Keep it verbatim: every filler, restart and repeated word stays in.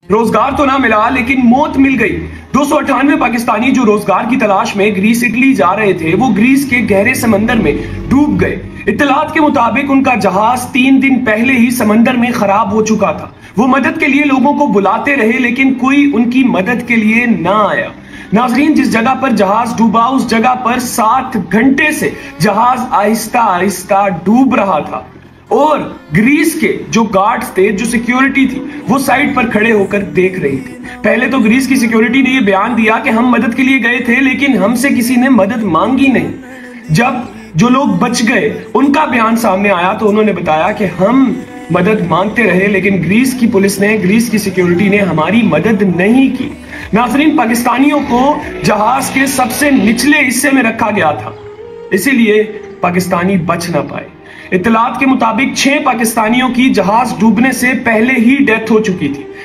रोजगार तो ना मिला लेकिन मौत मिल गई। दो सौ अट्ठानवे पाकिस्तानी जो रोजगार की तलाश में ग्रीस इटली जा रहे थे वो ग्रीस के गहरे समंदर में डूब गए। इत्तलात के मुताबिक उनका जहाज तीन दिन पहले ही समंदर में खराब हो चुका था। वो मदद के लिए लोगों को बुलाते रहे लेकिन कोई उनकी मदद के लिए ना आया। नाजरीन, जिस जगह पर जहाज डूबा उस जगह पर सात घंटे से जहाज आहिस्ता आहिस्ता डूब रहा था और ग्रीस के जो गार्ड्स थे, जो सिक्योरिटी थी, वो साइड पर खड़े होकर देख रही थी। पहले तो ग्रीस की सिक्योरिटी ने ये बयान दिया कि हम मदद के लिए गए थे लेकिन हमसे किसी ने मदद मांगी नहीं। जब जो लोग बच गए उनका बयान सामने आया तो उन्होंने बताया कि हम मदद मांगते रहे लेकिन ग्रीस की पुलिस ने, ग्रीस की सिक्योरिटी ने हमारी मदद नहीं की। नाज़रीन, पाकिस्तानियों को जहाज के सबसे निचले हिस्से में रखा गया था, इसीलिए पाकिस्तानी बच ना पाए। इत्तलात के मुताबिक छह पाकिस्तानियों की जहाज डूबने से पहले ही डेथ हो चुकी थी।